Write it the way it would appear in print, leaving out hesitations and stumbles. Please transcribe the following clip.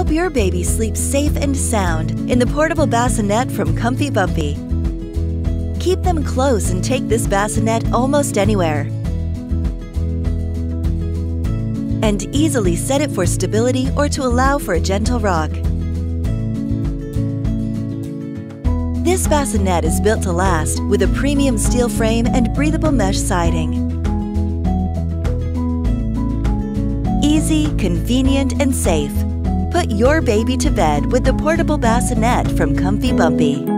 Help your baby sleep safe and sound in the portable bassinet from ComfyBumpy. Keep them close and take this bassinet almost anywhere. And easily set it for stability or to allow for a gentle rock. This bassinet is built to last with a premium steel frame and breathable mesh siding. Easy, convenient, and safe. Put your baby to bed with the portable bassinet from ComfyBumpy.